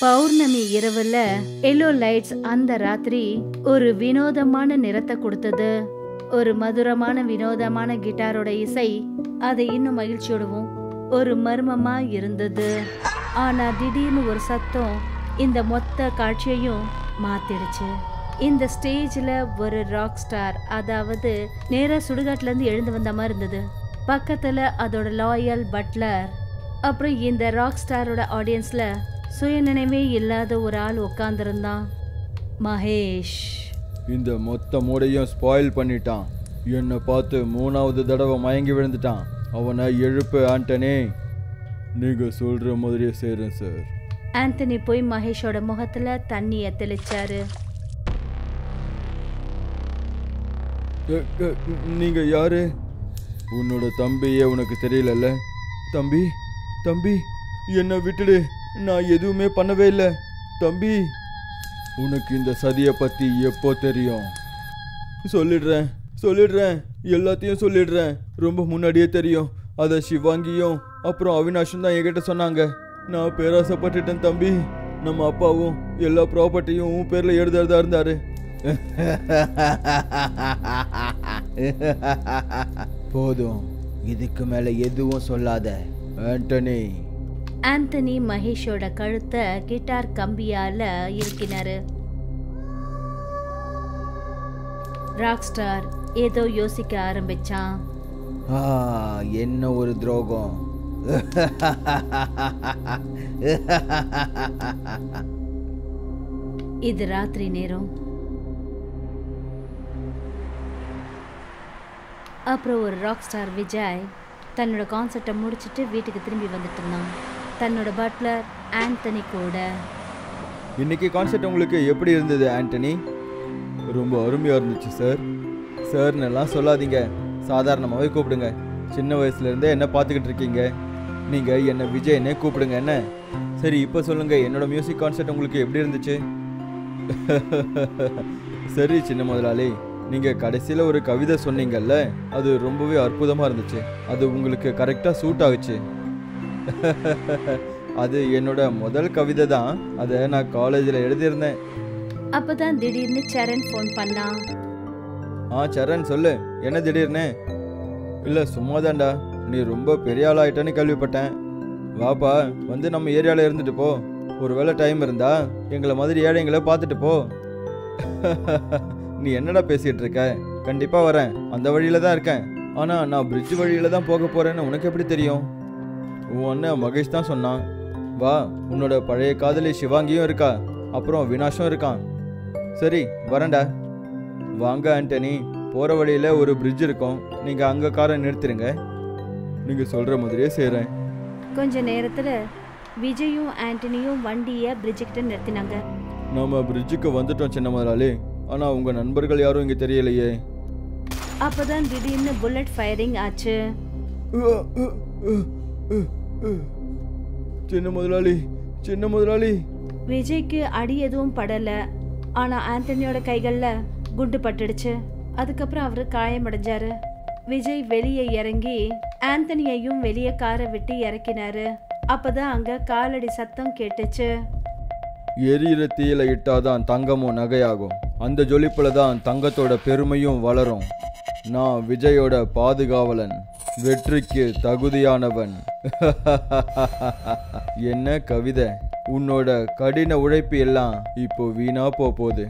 பௌர்ணமி இரவுல yellow lights அந்த ராத்திரி ஒரு வினோதமான நிறத்தை கொடுத்தது. ஒரு மதுரமான வினோதமான கிட்டாரோட இசை அதை இன்னும் மகிழ்ச்சியோடவும் ஒரு மர்மமா இருந்தது. ஆனா திடீர்னு ஒரு சத்தம் இந்த மொத்த காட்சியையும் மாத்திடுச்சு. இந்த ஸ்டேஜ்ல ஒரு ராக் ஸ்டார், அதாவது நேரா சுடுகாட்டுல இருந்து எழுந்து வந்த மாதிரி இருந்தது. பக்கத்துல அதோட லாயல் பட்லர், அப்புறம் இந்த ராக் ஸ்டாரோட ஆடியன்ஸ்ல சுயநினைவே இல்லாத ஒரு ஆள் உட்கார்ந்துருந்தான். மகேஷ் இந்த மொத்த மூடையும் ஸ்பாயில் பண்ணிட்டான். என்னை பார்த்து 3வது தடவை மயங்கி விழுந்துட்டான். அவனை எழுப்பு ஆண்டனி. நீங்க சொல்ற மாதிரியே செய்றேன் சார். ஆண்டனி போய் மகேஷோட முகத்துல தண்ணிய தெளிச்சாரு. நீங்க யாரு? உன்னோட தம்பியே உனக்கு தெரியலல்ல? தம்பி தம்பி என்னை விட்டுடு, நான் எதுவுமே பண்ணவே இல்லை. தம்பி, உனக்கு இந்த சதியை பற்றி எப்போ தெரியும்? சொல்லிடுறேன், எல்லாத்தையும் சொல்லிடுறேன். ரொம்ப முன்னாடியே தெரியும். அதை சிவாங்கியும் அப்புறம் அவினாஷும் தான் என்கிட்ட சொன்னாங்க. நான் பேராசைப்பட்டுட்டேன் தம்பி. நம்ம அப்பாவும் எல்லா ப்ராப்பர்ட்டியும் உன் பேரில் எழுதுறதா இருந்தாரு. போதும், இதுக்கு மேலே எதுவும் சொல்லாத ஆண்டனி. ஆண்டனி மகேஷோட கழுத்தை கிட்டார் கம்பியால இருக்கினாரு. ராக் ஸ்டார் ஏதோ யோசிக்க ஆரம்பிச்சான். என்ன ஒரு துரோகம். இது ராத்திரி நேரம். அப்புறம் ஒரு ராக் ஸ்டார் விஜய் தன்னோட கான்சர்ட்டை முடிச்சுட்டு வீட்டுக்கு திரும்பி வந்துட்டு இருந்தான். தன்னோட பட்லர் ஆண்டனி கூட. இன்னைக்கு கான்சர்ட் உங்களுக்கு எப்படி இருந்தது ஆண்டனி? ரொம்ப அருமையாக இருந்துச்சு சார். சார்னெல்லாம் சொல்லாதீங்க, சாதாரணமாகவே கூப்பிடுங்க. சின்ன வயசுலேருந்தே என்ன பார்த்துக்கிட்டு இருக்கீங்க. நீங்கள் என்னை விஜய்னே கூப்பிடுங்க என்ன? சரி, இப்போ சொல்லுங்கள், என்னோட மியூசிக் கான்சர்ட் உங்களுக்கு எப்படி இருந்துச்சு? சரி சின்ன முதலாளி, நீங்கள் கடைசியில் ஒரு கவிதை சொன்னீங்கல்ல, அது ரொம்பவே அற்புதமாக இருந்துச்சு. அது உங்களுக்கு கரெக்டாக சூட் ஆகுச்சு. அது என்னோட முதல் கவிதை தான். அதை நான் காலேஜில் எழுதியிருந்தேன். அப்போதான் திடீர்னு சரண் ஃபோன் பண்ணான். சரண் சொல்லு, என்ன திடீர்னு? இல்லை சும்மாதான்டா, நீ ரொம்ப பெரிய ஆள் ஆகிட்டேன்னு கேள்விப்பட்டேன். வாப்பா, வந்து நம்ம ஏரியாவில் இருந்துட்டு போ. ஒருவேளை டைம் இருந்தா எங்களை மாதிரி ஏழைங்களை பார்த்துட்டு போ. நீ என்னடா பேசிகிட்டு இருக்க? கண்டிப்பாக வரேன், அந்த வழியில் தான் இருக்கேன். ஆனால் நான் பிரிட்ஜ் வழியில் தான் போக போகிறேன்னு உனக்கு எப்படி தெரியும்? உன் அண்ணன் மகேஷ் தான் சொன்னான். வா, உன்னோட பழைய காதலி சிவாங்கியும் இருக்கா, அப்புறம் வினாஷும் இருக்கான். சரி வரேன்டா. வாங்க ஆண்டனி, போகிற வழியில் ஒரு பிரிட்ஜ் இருக்கும், நீங்கள் அங்கே காரை நிறுத்திடுங்க. நீங்கள் சொல்கிற மாதிரியே செய்கிறேன். கொஞ்ச நேரத்தில் விஜயும் ஆண்டனியும் வண்டியை பிரிட்ஜுக்கிட்ட நிறுத்தினாங்க. நம்ம பிரிட்ஜுக்கு வந்துட்டோம் சின்ன முதலாளி. ஆனால் உங்கள் நண்பர்கள் யாரும் இங்கே தெரியலையே. அப்போதான் திடீர்னு புல்லட் ஃபயரிங் ஆச்சு. சின்ன முதலாளி. விஜய்க்கு அடி எதுவும் படல, ஆனா ஆண்டனியோட கைகள்ல குண்டு பட்டுடுச்சு. அதுக்கப்புறம் அவரு காயமடைஞ்சாரு. விஜய் வெளியே இறங்கி ஆண்டனியையும் வெளியே காரை விட்டு இறக்கினாரு. அப்பதான் அங்க காலடி சத்தம் கேட்டுச்சு. எரியிற தீயில இட்டாதான் தங்கமும் நகையாகும். அந்த ஜொலிப்புல தான் தங்கத்தோட பெருமையும் வளரும். நான் விஜயோட பாதுகாவலன், வெற்றிக்கு தகுதியானவன். என்ன கவிதை! உன்னோட கடின உழைப்பு எல்லாம் இப்போ வீணா போகுது.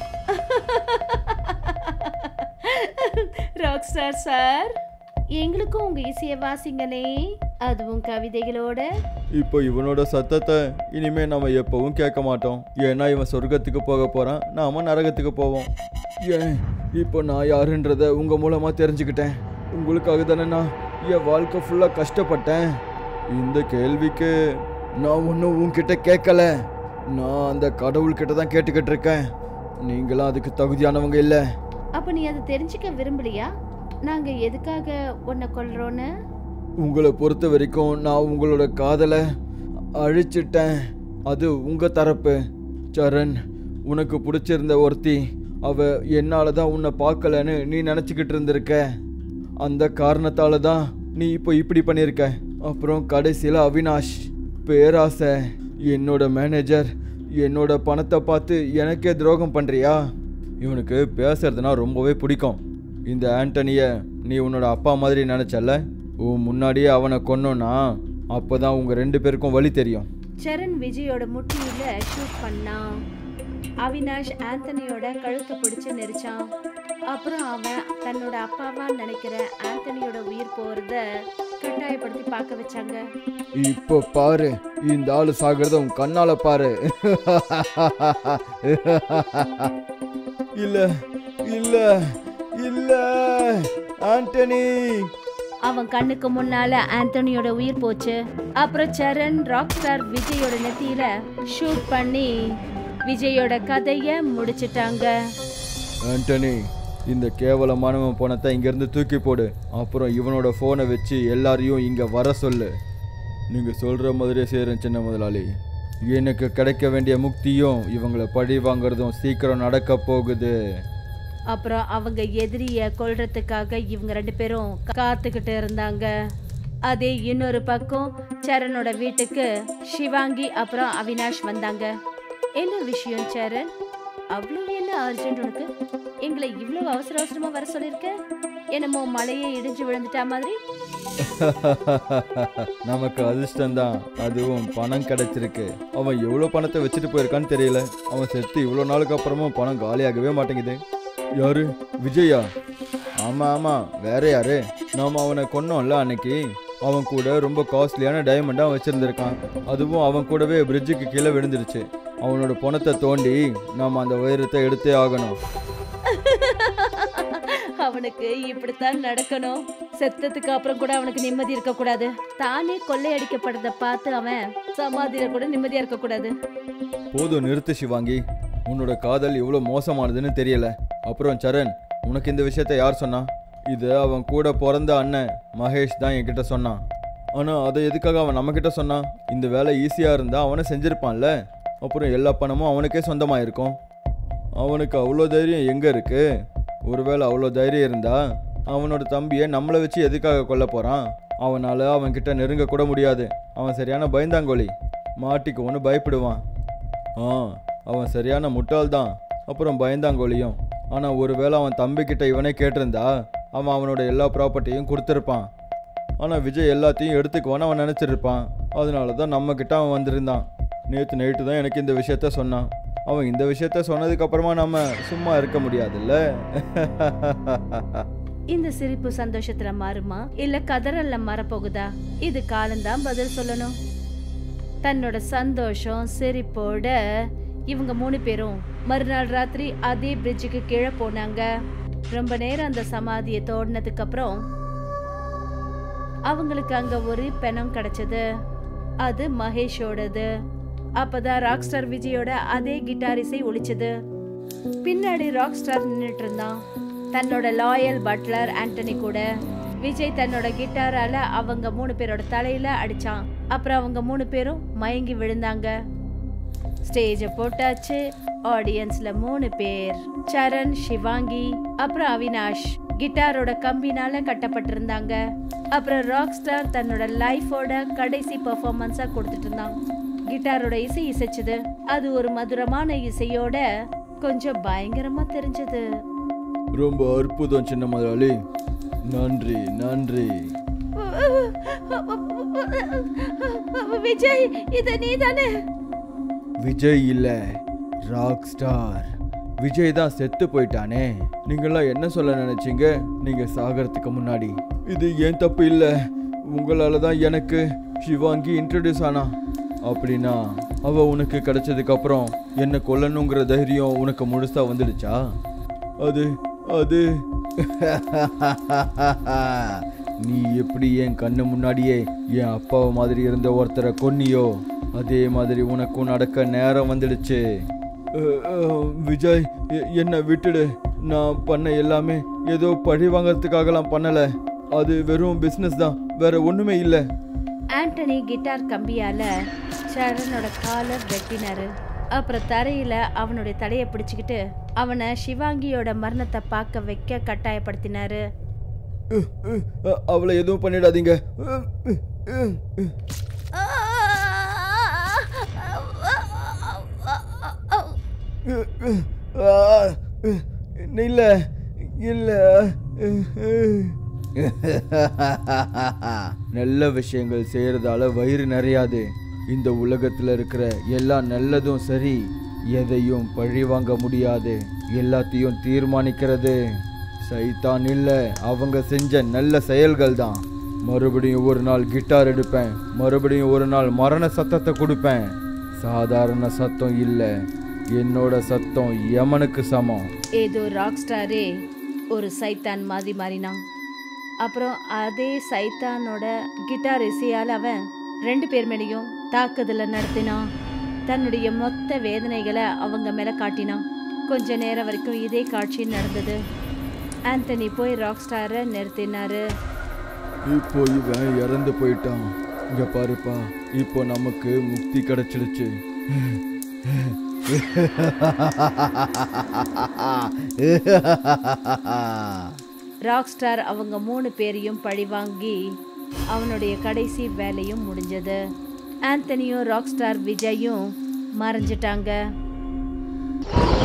ராக் ஸ்டார் சார், எங்களுக்கும் உங்க இசையை வாசிங்கனே, அதுவும் கவிதைகளோட. இப்போ இவனோட சத்தத்தை இனிமே நம்ம எப்பவும் கேட்க மாட்டோம். ஏன்னா இவன் சொர்க்கத்துக்கு போக போறான், நாம நரகத்துக்கு போவோம். ஏன் இப்போ நான் யாருன்றத உங்க மூலமா தெரிஞ்சுக்கிட்டேன். உங்களுக்காக தானே நான் என் வாழ்க்கை ஃபுல்லா கஷ்டப்பட்டேன். இந்த கேள்விக்கு நான் ஒன்றும் உன்கிட்ட கேட்கல, நான் அந்த கடவுள்கிட்ட தான் கேட்டுக்கிட்டு இருக்கேன். நீங்களாம் அதுக்கு தகுதியானவங்க இல்லை. அப்ப நீ அதை தெரிஞ்சுக்க விரும்பலையா? நாங்க எதுக்காக உன்னை கொல்றோன்னு? உங்களை பொறுத்த வரைக்கும் நான் உங்களோட காதலை அழிச்சிட்டேன். அது உங்க தரப்பு. சரண், உனக்கு பிடிச்சிருந்த ஒருத்தி, அவ என்னால தான் உன்னை பார்க்கலன்னு நீ நினச்சிக்கிட்டு இருந்திருக்க. அந்த காரணத்தால தான் நீ இப்போ இப்படி பண்ணியிருக்க. அப்புறம் கடைசியில் அவினாஷ், பேராசை. என்னோட மேனேஜர் என்னோட பணத்தை பார்த்து எனக்கே துரோகம் பண்ணுறியா? இவனுக்கு பேசுறதுனா ரொம்பவே பிடிக்கும். இந்த ஆண்டனியை நீ உன்னோட அப்பா மாதிரி நினச்சல, உன் முன்னாடியே அவனை கொன்னோன்னா அப்போ தான் உங்கள் 2 பேருக்கும் வழி தெரியும். சரண் விஜயோட முட்டியில ஷூட் பண்ணான். அவினாஷ் ஆந்தனியோட கழுத்தை பிடிச்சு நெரிச்சான். அப்புறம் அவன் தன்னோட அப்பாவா நினைக்கிற ஆந்தனியோட உயிர் போறத கட்டாயப்படுத்தி பார்க்க வச்சாங்க. இப்போ பாரு, இந்த ஆளு சாகிறத உன் கண்ணால பாரு. இல்ல இல்ல இல்ல ஆண்டனி. அவன் கண்ணுக்கு முன்னால ஆந்தனியோட உயிர் போச்சு. அப்புறம் சரண் ராக் ஸ்டார் விஜயோட நெத்தியில ஷூட் பண்ணி விஜயோட கதைய முடிச்சிட்டாங்க. ஆண்டனி, இந்த கேவலமானவன் பணத்தை இங்கேருந்து தூக்கி போடு. அப்புறம் இவனோட ஃபோனை வச்சு எல்லாரையும் இங்கே வர சொல்லு. நீங்கள் சொல்கிற மாதிரியே செய்கிறேன் சின்ன முதலாளி. எனக்கு கிடைக்க வேண்டிய முக்தியும் இவங்களை பழி வாங்குறதும் சீக்கிரம் நடக்க போகுது. அப்புறம் அவங்க எதிரிய கொல்றதுக்காக இவங்க 2 பேரும் காத்துக்கிட்டு இருந்தாங்க. அதே இன்னொரு பக்கம் சரணோட வீட்டுக்கு சிவாங்கி அப்புறம் அவினாஷ் வந்தாங்க. என்ன விஷயம் சரண்? அவ்வளவு என்ன அர்ஜென்ட் உனக்கு? எங்களை இவ்வளவு அவசர அவசரமா வர சொல்லிருக்க? என்னமோ மழையே இடிஞ்சு விழுந்துட்டா மாதிரி. நமக்கு அதிர்ஷ்டம்தான், அதுவும் பணம் கிடைச்சிருக்கு. அவன் எவ்வளோ பணத்தை வச்சுட்டு போயிருக்கான்னு தெரியல. அவன் செத்து இவ்வளோ நாளுக்கு அப்புறமும் பணம் காலியாகவே மாட்டேங்குது. யாரு? விஜயா? ஆமாம் ஆமாம், வேற யாரு? நாம் அவனை கொன்னோம்ல அன்னைக்கு. அவன் கூட ரொம்ப காஸ்ட்லியான டைமண்டாக வச்சுருந்துருக்கான். அதுவும் அவன் கூடவே பிரிட்ஜுக்கு கீழே விழுந்துருச்சு. அவனோட பணத்தை தோண்டி நாம் அந்த உயரத்தை எடுத்தே ஆகணும். அவனுக்கு இப்படித்தான் நடக்கணும். செத்ததுக்கு அப்புறம் கூட அவனுக்கு நிம்மதி இருக்க கூடாது. தானே கொள்ளையடிக்கப்படுறத பார்த்து அவன் சமாதியில கூட நிம்மதியா இருக்க கூடாது. போதும், நிறுத்து சிவாங்கி. உன்னோட காதல் இவ்வளோ மோசமானதுன்னு தெரியல. அப்புறம் சரண், உனக்கு இந்த விஷயத்த யார் சொன்னா? இது அவன் கூட பிறந்த அண்ணன் மகேஷ் தான் என்கிட்ட சொன்னான். ஆனால் அதை எதுக்காக அவன் நம்மக்கிட்ட சொன்னான்? இந்த வேலை ஈஸியாக இருந்தால் அவனை செஞ்சுருப்பான்ல. அப்புறம் எல்லா பணமும் அவனுக்கே சொந்தமாக இருக்கும். அவனுக்கு அவ்வளோ தைரியம் எங்கே இருக்குது? ஒருவேளை அவ்வளோ தைரியம் இருந்தால் அவனோட தம்பியை நம்மளை வச்சு எதுக்காக கொல்ல போகிறான்? அவனால் அவன்கிட்ட நெருங்க கூட முடியாது. அவன் சரியான பயந்தாங்கோலி. மாட்டிக்கு ஒன்று பயப்படுவான். அவன் சரியான முட்டாள் தான், அப்புறம் பயந்தாங்கோலியும். ஆனால் ஒருவேளை அவன் தம்பிக்கிட்ட இவனே கேட்டிருந்தா அவன் அவனோட எல்லா ப்ராப்பர்ட்டியும் கொடுத்துருப்பான். ஆனால் விஜய் எல்லாத்தையும் எடுத்துக்குவான்னு அவன் நினச்சிருப்பான். அதனால தான் நம்மக்கிட்ட அவன் வந்திருந்தான். நேற்று நைட்டு தான் எனக்கு இந்த விஷயத்த சொன்னான். அவன் இந்த விஷயத்த சொன்னதுக்கப்புறமா நம்ம சும்மா இருக்க முடியாதுல்ல. இந்த சிரிப்பு சந்தோஷத்துல மாறுமா இல்ல கதறல்ல மாறப்போகுதா? இது காலம்தான் பதில் சொல்லணும். தன்னோட சந்தோஷம் சிரிப்போட இவங்க 3 பேரும் மறுநாள் ராத்திரி அதே பிரிட்ஜுக்கு கீழே போனாங்க. ரொம்ப நேரம் அந்த சமாதியை தோண்டினதுக்கு அப்புறம் அவங்களுக்கு அங்க ஒரு பெணம் கிடைச்சது. அது மகேஷோடது. அப்பதான் ராக் ஸ்டார் விஜயோட அதே கிட்டார் இசை ஒலிச்சது. பின்னாடி ராக் ஸ்டார் நின்றுட்டு இருந்தான் தன்னோட லாயல் பட்லர் ஆண்டனி கூட. விஜய் தன்னோட கிட்டாரால அவங்க 3 பேரோட தலையில அடிச்சான். அப்புறம் அவங்க 3 பேரும் மயங்கி விழுந்தாங்க. ஸ்டேஜ போட்டாச்சு. ஆடியன்ஸ்ல 3 பேர், சரண், சிவாங்கி, அப்புறம் அவினாஷ் கிட்டாரோட கம்பினால கட்டப்பட்டிருந்தாங்க. அப்புறம் ராக் ஸ்டார் தன்னோட லைஃபோட கடைசி பெர்ஃபார்மன்ஸா கொடுத்துட்டு இருந்தான். கிட்டாரோட இசை இசைச்சது. அது ஒரு மதுரமான இசையோட கொஞ்சம் பயங்கரமா தெரிஞ்சது. ரொம்ப அற்புதம் சின்ன முதலாளி. நன்றி நன்றி. விஜய், இது நீதானே? விஜய் இல்ல, ராக் ஸ்டார். விஜய் தான் செத்து போயிட்டானே. நீங்களாம் என்ன சொல்ல நினைச்சீங்க நீங்க சாகறதுக்கு முன்னாடி? இது ஏன் தப்பு இல்ல. உங்களால தான் எனக்கு சிவாங்கி இன்ட்ரடியூஸ் ஆனா. அப்படின்னா அவ உனக்கு கிடைச்சதுக்கு அப்புறம் என்ன கொல்லணுங்கிற தைரியம் உனக்கு முழுசா வந்துடுச்சா? அது அது நீ எப்படி என் கண்ணு முன்னாடியே என் அப்பாவை மாதிரி இருந்த ஒருத்தரை கொன்னியோ அதே மாதிரி உனக்கும் நடக்க நேரம் வந்துடுச்சு. விஜய், என்னை விட்டுடு. நான் பண்ண எல்லாமே ஏதோ பழி வாங்கறதுக்காகலாம் பண்ணல. அது வெறும் பிஸ்னஸ் தான், வேற ஒண்ணுமே இல்ல. ஆண்டனி கிட்டார் கம்பியால சரணோட காலை வெட்டினாரு. அப்புறம் தரையில அவனுடைய தலையை பிடிச்சுக்கிட்டு அவனை சிவாங்கியோட மரணத்தை பார்க்க வைக்க கட்டாயப்படுத்தினாரு. அவளை எதுவும் பண்ணிடாதீங்க. இல்லை இல்லை. நல்ல விஷயங்கள் செய்யறதால வயிறு நிறையாது. இந்த உலகத்துல இருக்கிற எல்லா நல்லதும் சரி, எதையும் பழி வாங்க முடியாது. எல்லாத்தையும் தீர்மானிக்கிறது சைத்தான் இல்ல, அவங்க செஞ்ச நல்ல செயல்கள் தான். மறுபடியும் ஒரு நாள் கிட்டார் எடுப்பேன், மறுபடியும் ஒரு நாள் மரண சத்தத்தை கொடுப்பேன். சாதாரண சத்தம் இல்ல, என்னோட சத்தம் யமனுக்கு சமம். ஏதோ ராக் ஸ்டாரே ஒரு சைத்தான் மாதிரி மாறினான். அப்புறம் அதே சைத்தானோட கிட்டார் இசையால் அவன் 2 பேர் மேலேயும் தாக்குதலை நடத்தினான். தன்னுடைய மொத்த வேதனைகளை அவங்க மேலே காட்டினான். கொஞ்ச நேரம் வரைக்கும் இதே காட்சி நடந்தது. ஆந்தனி போய் ராக் ஸ்டாரை நிறுத்தினாரு. இப்போ இவன் இறந்து போயிட்டான். இங்க பாருப்பா, இப்போ நமக்கு முக்தி கிடைச்சிடுச்சு. ராக் ஸ்டார் அவங்க 3 பேரையும் பழி வாங்கி அவனுடைய கடைசி வேலையும் முடிஞ்சது. ஆந்தனியும் ராக் ஸ்டார் விஜயும் மறைஞ்சிட்டாங்க.